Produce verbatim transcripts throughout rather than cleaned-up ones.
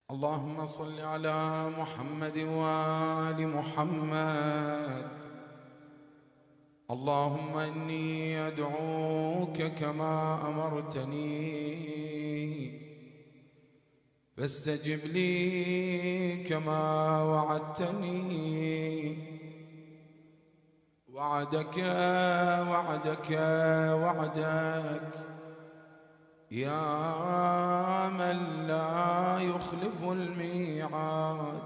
اللهم صل على محمد وآل محمد. اللهم إني أدعوك كما أمرتني فاستجب لي كما وعدتني. وعدك وعدك وعدك يا من لا يخلف الميعاد.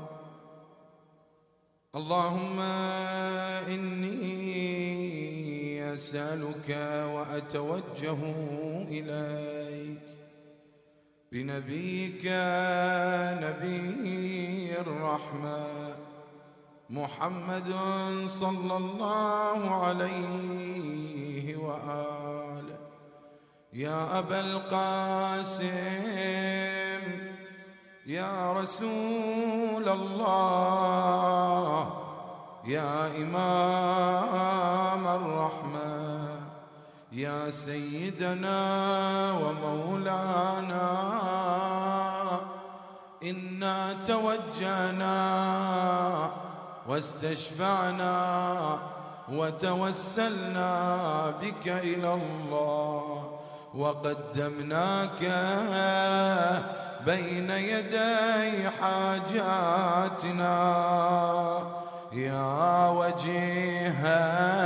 اللهم إني أسألك وأتوجه إليك بنبيك نبي الرحمة محمد صلى الله عليه وآله. يا أبا القاسم يا رسول الله يا إمام الرحمة يا سيدنا ومولانا، إنا توجهنا واستشفعنا وتوسلنا بك إلى الله وقدمناك بين يدي حاجاتنا يا وجيها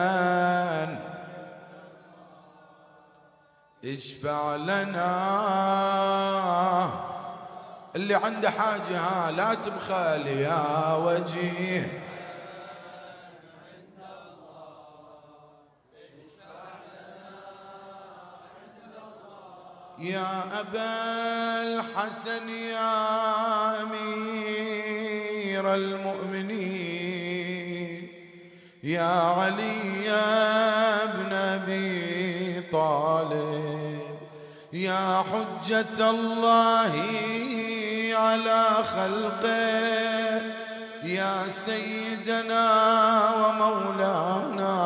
اشفع لنا. اللي عنده حاجة لا تبخل يا وجيه. يا أبا الحسن يا أمير المؤمنين يا علي يا ابن أبي طالب يا حجة الله على خلقه يا سيدنا ومولانا،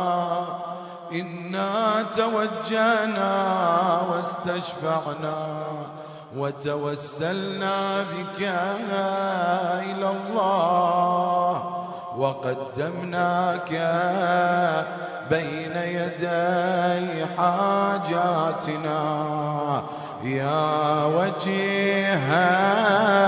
إنا توجهنا واستشفعنا وتوسلنا بك إلى الله وقدمناك بين يدي حاجاتنا يا وجيها.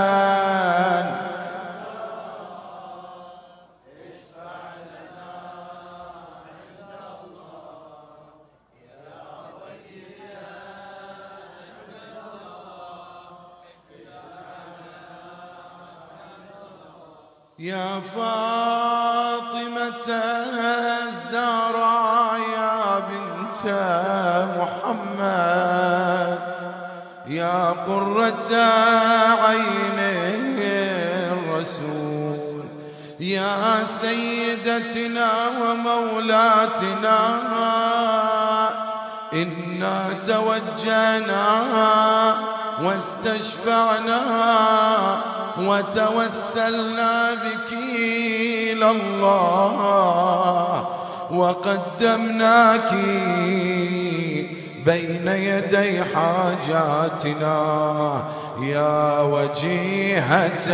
يا فاطمة الزهراء يا بنت محمد يا قرة عين الرسول يا سيدتنا ومولاتنا، إنا توجهنا واستشفعنا وتوسلنا بك إلى الله وقدمناك بين يدي حاجاتنا يا وجيهة.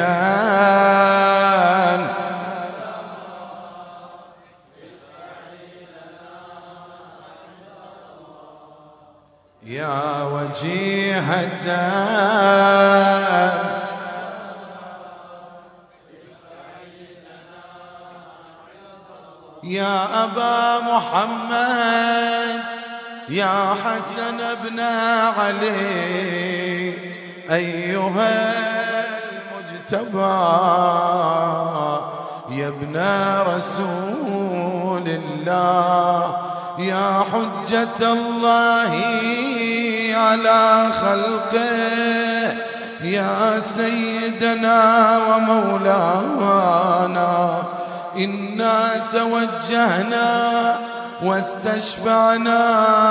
يا وجيهة يا أبا محمد يا حسن بن علي أيها المجتبى يا ابن رسول الله يا حجة الله على خلقه يا سيدنا ومولانا، إنا توجهنا واستشفعنا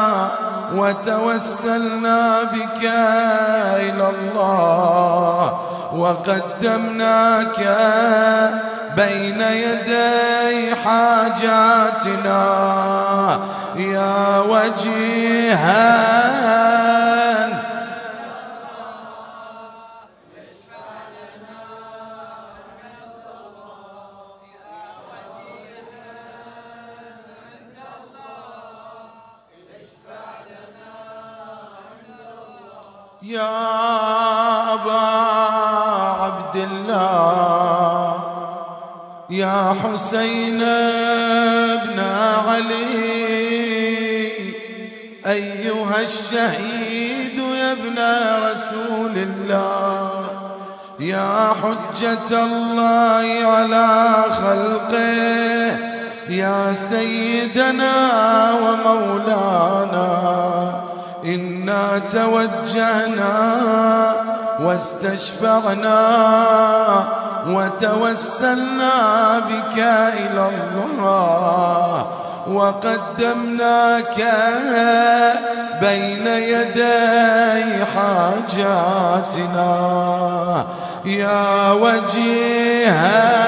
وتوسلنا بك إلى الله وقدمناك بين يدي حاجاتنا يا وجيها. يا أبا عبد الله يا حسين بن علي أيها الشهيد يا ابن رسول الله يا حجة الله على خلقه يا سيدنا ومولانا إنا توجهنا واستشفعنا وتوسلنا بك إلى الله وقدمناك بين يدي حاجاتنا يا وجيها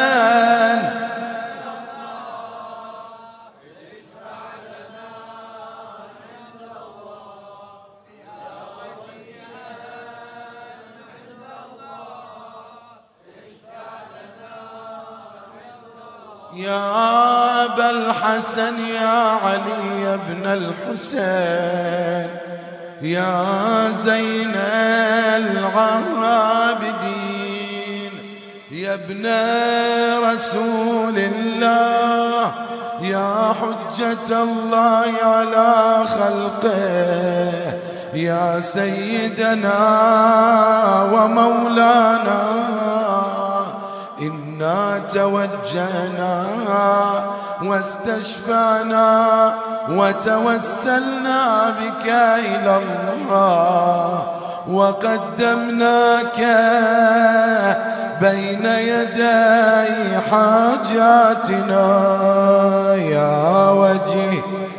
يا أبا الحسن يا علي يا ابن الحسين يا زين العابدين يا ابن رسول الله يا حجة الله على خلقه يا سيدنا ومولانا إنا توجهنا واستشفعنا وتوسلنا بك إلى الله وقدمناك بين يدي حاجاتنا يا وجيه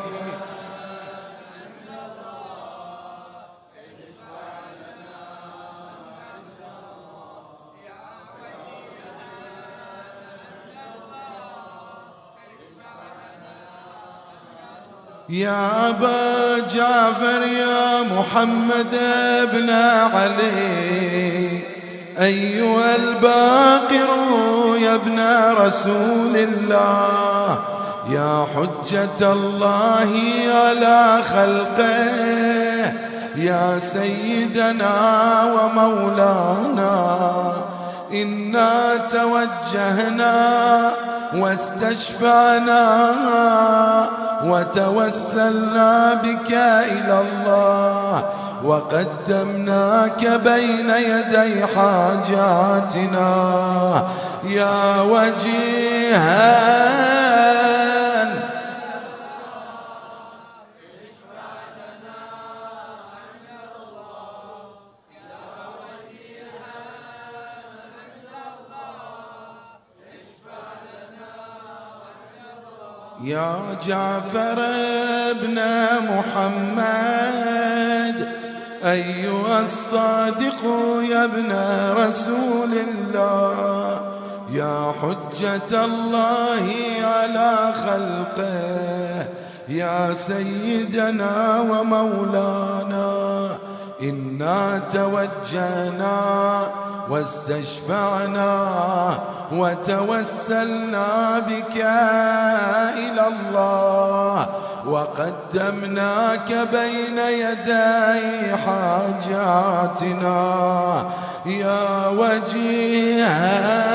يا أبا جعفر يا محمد بن علي أيها الباقر يا ابن رسول الله يا حجة الله على خلقه يا سيدنا ومولانا إنا توجهنا واستشفعنا وتوسلنا بك إلى الله وقدمناك بين يدي حاجاتنا يا وجيها يا جعفر ابن محمد أيها الصادق يا ابن رسول الله يا حجة الله على خلقه يا سيدنا ومولانا إنا توجهنا واستشفعنا وتوسلنا بك إلى الله وقدمناك بين يدي حاجاتنا يا وجيها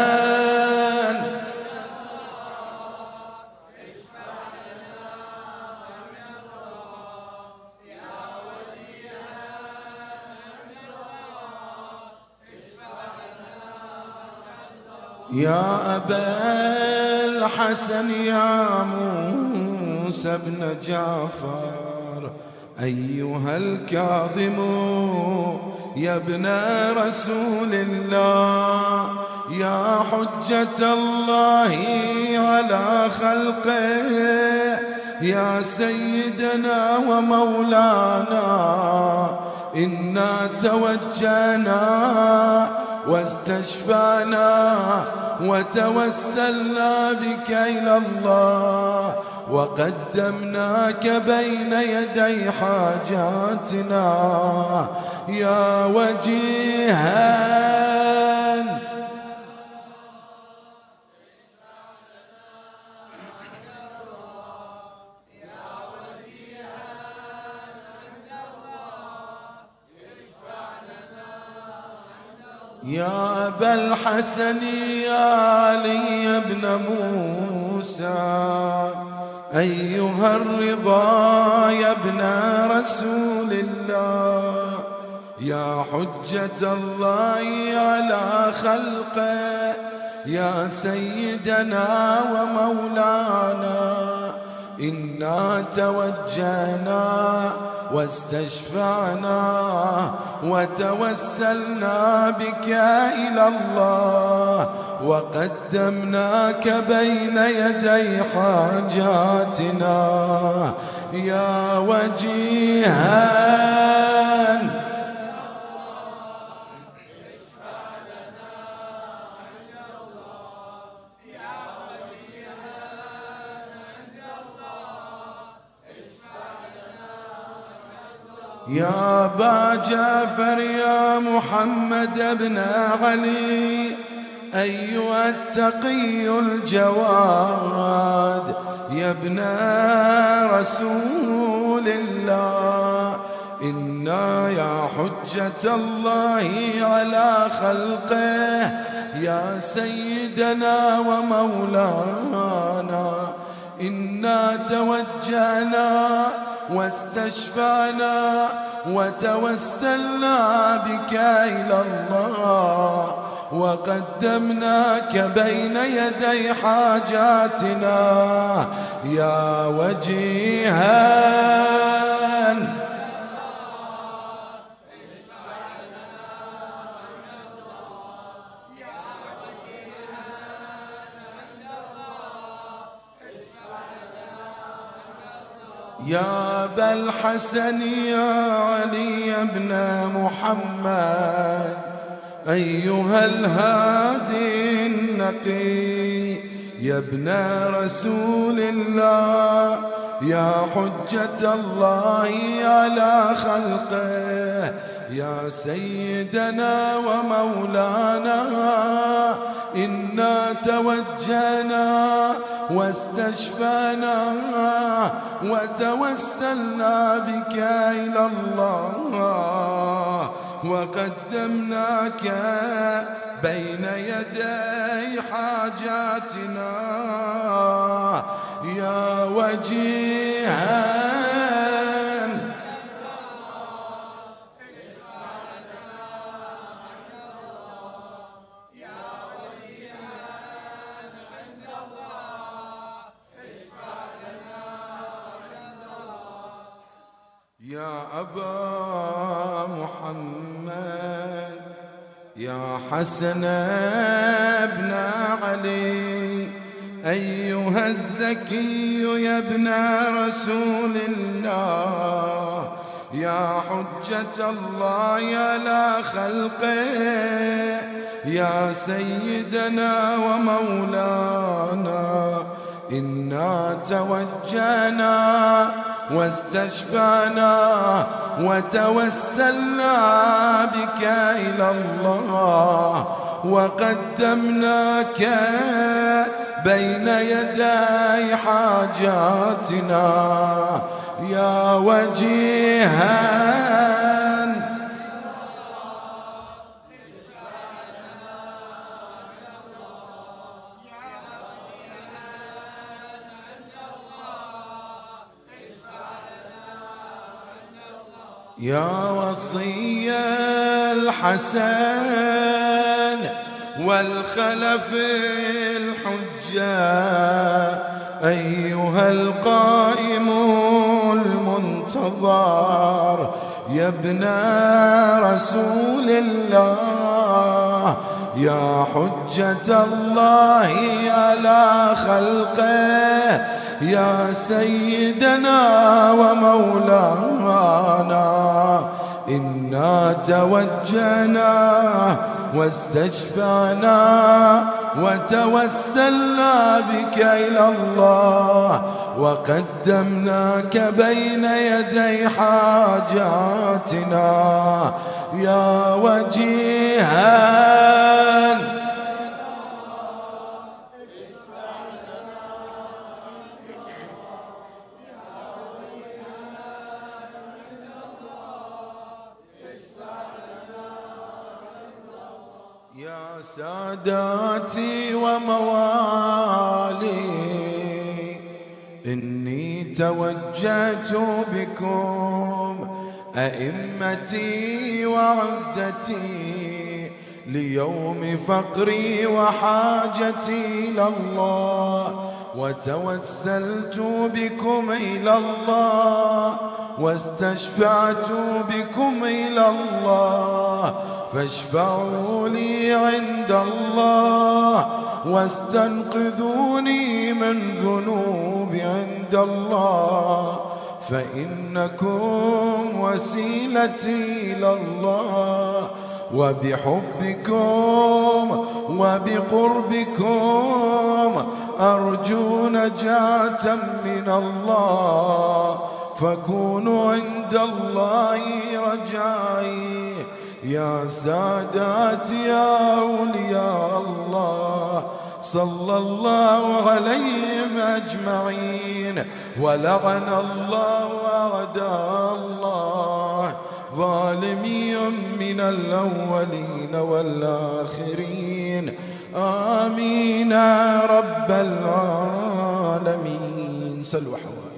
يا أبا الحسن يا موسى بن جعفر أيها الكاظم يا ابن رسول الله يا حجة الله على خلقه يا سيدنا ومولانا إنا توجهنا واستشفعنا وتوسلنا بك إلى الله وقدمناك بين يدي حاجاتنا يا وجيها يا أبا الحسن يا علي بن موسى أيها الرضا يا ابن رسول الله يا حجة الله على خلقه يا سيدنا ومولانا إنا توجهنا واستشفعنا وتوسلنا بك إلى الله وقدمناك بين يدي حاجاتنا يا وجيها يا أبا جعفر يا محمد بن علي أيها التقي الجواد يا ابن رسول الله إنا يا حجة الله على خلقه يا سيدنا ومولانا إنا توجهنا واستشفعنا وتوسلنا بك إلى الله وقدمناك بين يدي حاجاتنا يا وجيها يا أبا الحسن يا علي بن محمد أيها الهادي النقي يا ابن رسول الله يا حجة الله على خلقه يا سيدنا ومولانا إنا توجهنا واستشفعنا وتوسلنا بك إلى الله وقدمناك بين يدي حاجاتنا يا وجيها يا أبا محمد يا حسن بن علي أيها الزكي يا ابن رسول الله يا حجة الله على خلقه يا سيدنا ومولانا إنا توجهنا واستشفعنا وتوسلنا بك إلى الله وقدمناك بين يدي حاجاتنا يا وجيها يا وصي الحسن والخلف الحجة أيها القائم المنتظر يا ابن رسول الله يا حجة الله على خلقه يا سيدنا ومولانا إنا توجهنا واستشفعنا وتوسلنا بك إلى الله وقدمناك بين يدي حاجاتنا يا وجيها يا ساداتي وموالي إني توجهت بكم أئمتي وعدتي ليوم فقري وحاجتي إلى الله، وتوسلت بكم إلى الله، واستشفعت بكم إلى الله، فاشفعوا لي عند الله، واستنقذوني من ذنوبي عند الله، فإنكم وسيلتي إلى الله، وبحبكم وبقربكم أرجو نجاة من الله، فكونوا عند الله رجائي. يا سادات يا أولياء الله، صلى الله عليهم أجمعين، ولعن الله أعداء الله ظالمي من الأولين والآخرين. آمين يا رب العالمين. صلوا حوالي